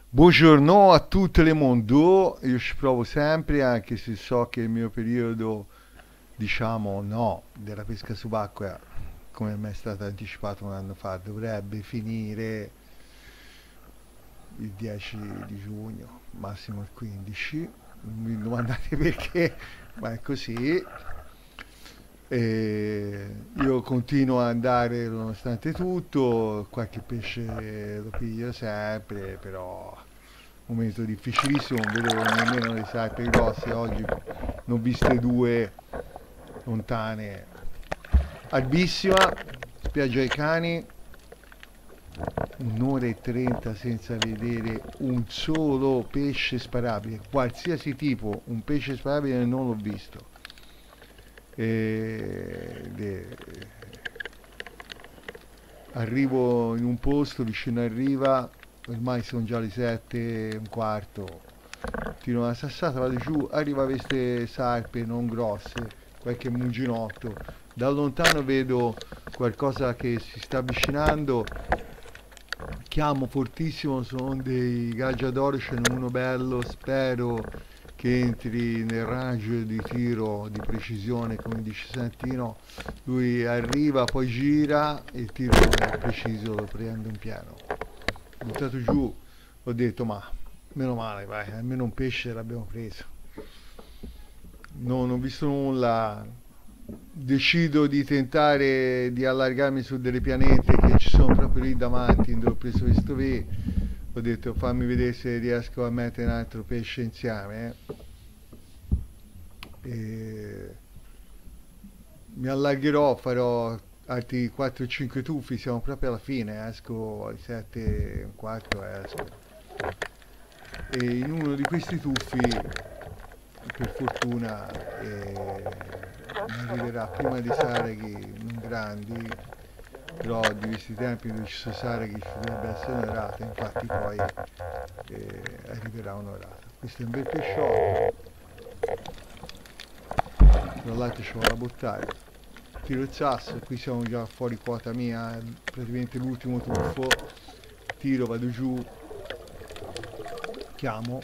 Buongiorno a tutto il mondo, io ci provo sempre, anche se so che il mio periodo, diciamo, no, della pesca subacquea, come mi è stato anticipato un anno fa, dovrebbe finire il 10 di giugno, massimo il 15. Non mi domandate perché, ma è così. E io continuo ad andare nonostante tutto, qualche pesce lo piglio sempre, però momento difficilissimo, non vedo nemmeno le saipe grosse, oggi ne ho viste due lontane. Albissima, spiaggia ai cani, un'ora e 30 senza vedere un solo pesce sparabile, qualsiasi tipo, un pesce sparabile non l'ho visto. E, arrivo in un posto vicino a riva, ormai sono già le 7 e un quarto, tiro una sassata, vado giù, arriva queste sarpe non grosse, qualche muginotto, da lontano vedo qualcosa che si sta avvicinando, chiamo fortissimo, sono dei gaggiadori, ce n'è uno bello, spero che entri nel range di tiro di precisione, come dice Santino. Lui arriva, poi gira e il tiro è preciso, lo prende in pieno. Buttato giù, ho detto ma meno male, vai, almeno un pesce l'abbiamo preso. Non ho visto nulla, decido di tentare di allargarmi su delle pianete che ci sono proprio lì davanti dove ho preso questo V. Ho detto fammi vedere se riesco a mettere un altro pesce insieme. E mi allargherò, farò altri 4-5 tuffi, siamo proprio alla fine, esco alle 7 e un quarto, esco. E in uno di questi tuffi, per fortuna, mi arriverà prima dei saraghi non grandi, però di questi tempi dove ci sono saraghi ci dovrebbe essere un'orata, infatti poi arriverà un'orata. Questo è un bel pesciotto, tra l'altro ci vuole a buttare. Tiro il sasso, qui siamo già fuori quota mia, praticamente l'ultimo tuffo, tiro, vado giù, chiamo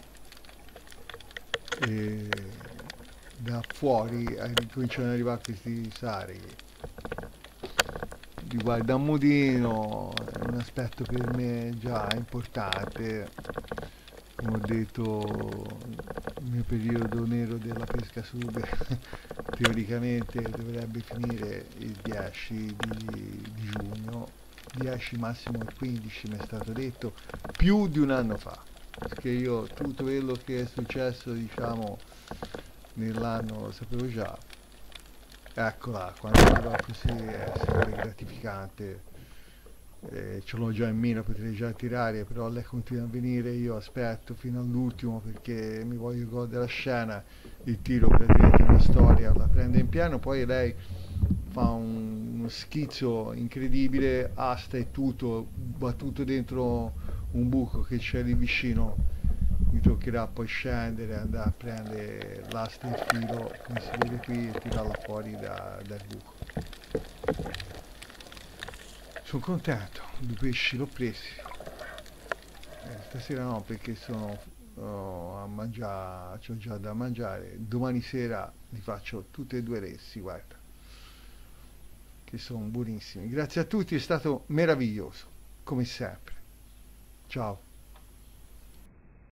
e da fuori cominciano ad arrivare questi sarighi. Riguarda un modino, è un aspetto per me già importante. Come ho detto, il mio periodo nero della pesca sub teoricamente dovrebbe finire il 10 di giugno, 10 massimo il 15 mi è stato detto, più di un anno fa, perché io tutto quello che è successo, diciamo, nell'anno lo sapevo già. Eccola, quando arriva così è sempre gratificante. Ce l'ho già in mira, potrei già tirare, però lei continua a venire, io aspetto fino all'ultimo perché mi voglio godere la scena, il tiro praticamente una storia, la prende in pieno, poi lei fa uno schizzo incredibile, asta e tutto, battuto dentro un buco che c'è lì vicino. Mi toccherà poi scendere, andare a prendere l'asta e il filo, come si vede qui, e tirarla fuori dal buco. Sono contento, due pesci l'ho presi. Stasera no perché sono a mangiare, c'ho già da mangiare. Domani sera li faccio tutti e due ressi, guarda, che sono buonissimi. Grazie a tutti, è stato meraviglioso, come sempre. Ciao.